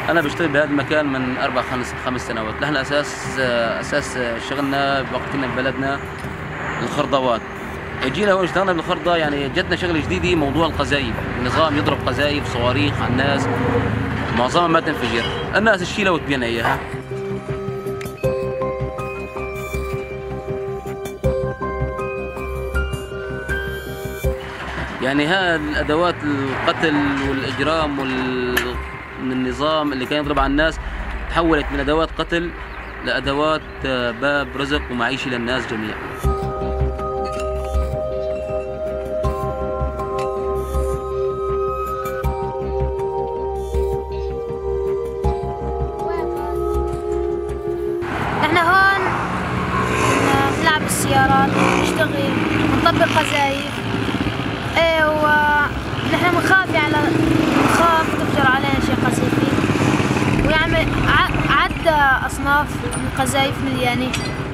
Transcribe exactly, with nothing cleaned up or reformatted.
أنا بشتغل بهذا المكان من أربع خمس خمس سنوات. نحن أساس أساس شغلنا بوقتنا ببلدنا الخرضوات. جينا هون اشتغلنا بالخرضة، يعني جتنا شغلة جديدة، موضوع القذائف، النظام يضرب قذائف صواريخ على الناس معظمها ما تنفجر، الناس تشيلها وتبيعنا إياها. يعني ها الأدوات القتل والإجرام وال من النظام اللي كان يضرب على الناس تحولت من أدوات قتل لأدوات باب رزق ومعيشة للناس جميعا. نحن هون نلعب بالسيارات، نشتغل، نطبق قذائف. ايه، ونحن بنخاف على نخاف تفجر علينا شي قذيفة، ويعمل عدة أصناف من القذائف مليانة.